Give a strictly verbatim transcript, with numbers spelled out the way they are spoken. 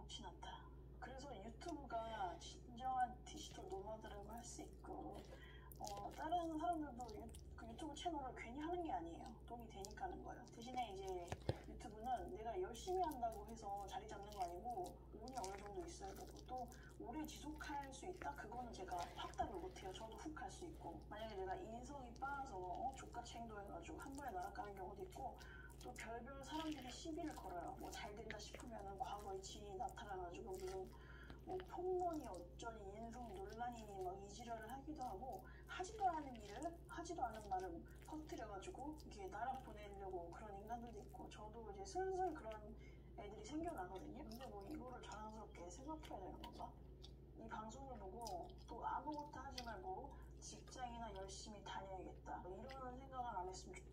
좋진 않다. 그래서 유튜브가 진정한 디지털 노마드라고 할 수 있고, 어, 다른 사람들도 유, 그 유튜브 채널을 괜히 하는 게 아니에요. 돈이 되니까 하는 거예요. 대신에 이제 유튜브는 내가 열심히 한다고 해서 자리 잡는 거 아니고 운이 어느 정도 있어야 되고, 또 오래 지속할 수 있다? 그거는 제가 확답을 못해요. 저도 훅 갈 수 있고, 만약에 내가 인성이 빠져서 어, 족같이 행동해가지고 한 번에 날아가는 경우도 있고, 또 별별 사람들이 시비를 걸어요. 뭐 잘 된다 싶으면은 과거의 지인이 나타나가지고 무슨 뭐 폭언이 어쩌니 인성 논란이니 막 이지랄을 하기도 하고, 하지도 않은 일을 하지도 않은 말을 퍼뜨려가지고 이게 나락 보내려고 그런 인간들도 있고, 저도 이제 슬슬 그런 애들이 생겨나거든요. 근데 뭐 이거를 자랑스럽게 생각해야 되는 건가? 이 방송을 보고 또 아무것도 하지 말고 직장이나 열심히 다녀야겠다, 이런 생각을 안 했으면 좋겠어요.